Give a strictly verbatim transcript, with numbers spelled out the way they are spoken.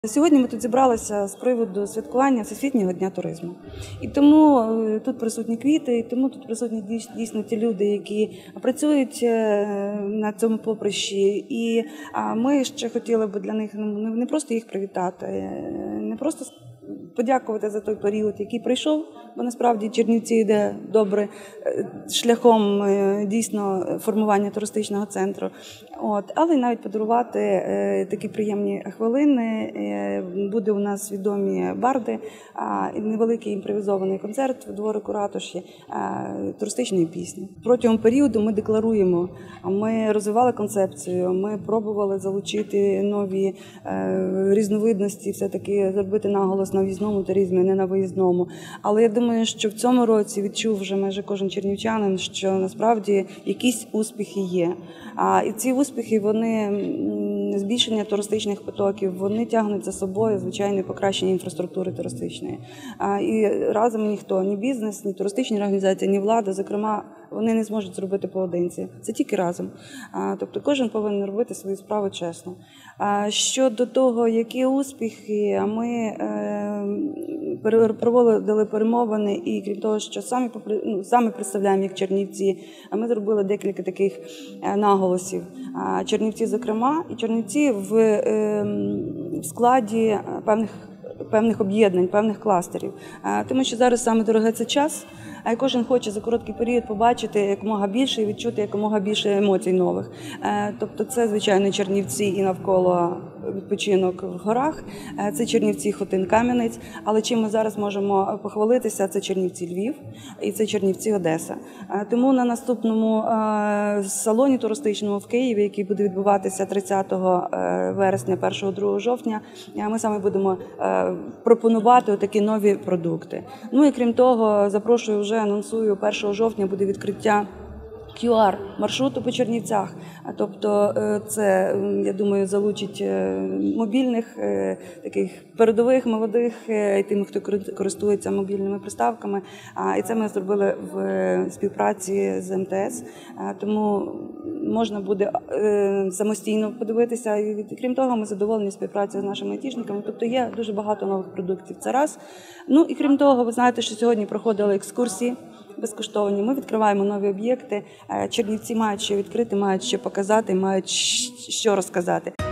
Сьогодні ми тут зібралися з приводу святкування Всесвітнього дня туризму. І тому тут присутні квіти, і тому тут присутні дійсно ті люди, які працюють на цьому поприщі. І ми ще хотіли б для них не просто їх привітати, не просто подякувати за той період, який прийшов, бо насправді Чернівці йде добре шляхом дійсно формування туристичного центру. От, але й навіть подарувати е, такі приємні хвилини. Е, буде у нас відомі барди, е, невеликий імпровізований концерт в дворику ратуші, е, туристичної пісні. Протягом періоду ми декларуємо, ми розвивали концепцію, ми пробували залучити нові е, різновидності, все-таки зробити наголос на в'їзному туризмі, не на виїзному. Але я думаю, що в цьому році відчув вже майже кожен чернівчанин, що насправді якісь успіхи є. А, і ці успіхи, вони збільшення туристичних потоків, вони тягнуть за собою, звичайно, покращення інфраструктури туристичної. А, і разом ніхто, ні бізнес, ні туристичні організації, ні влада, зокрема, вони не зможуть зробити поодинці. Це тільки разом. А, тобто кожен повинен робити свою справу чесно. А, щодо того, які успіхи, ми е, проводили перемовини, і крім того, що самі, ну, самі представляємо як Чернівці, ми зробили декілька таких наголосів. Чернівці, зокрема, і Чернівці в, е, в складі певних, певних об'єднань, певних кластерів. Тому що зараз саме дороге це час, а кожен хоче за короткий період побачити якомога більше і відчути якомога більше емоцій нових. Тобто це, звичайно, Чернівці і навколо відпочинок в горах, це Чернівці, Хотин, Кам'янець, але чим ми зараз можемо похвалитися, це Чернівці, Львів і це Чернівці, Одеса. Тому на наступному салоні туристичному в Києві, який буде відбуватися тридцятого вересня, першого-другого жовтня, ми саме будемо пропонувати такі нові продукти. Ну і крім того, запрошую, вже анонсую, першого жовтня буде відкриття кю ар-маршруту по Чернівцях. Тобто це, я думаю, залучить мобільних, таких передових, молодих, і тим, хто користується мобільними приставками. І це ми зробили в співпраці з ем те ес. Тому можна буде самостійно подивитися. І крім того, ми задоволені співпрацею з нашими айтішниками. Тобто є дуже багато нових продуктів. Це раз. Ну і крім того, ви знаєте, що сьогодні проходили екскурсії безкоштовні. Ми відкриваємо нові об'єкти. Чернівці мають що відкрити, мають що показати, мають що розказати.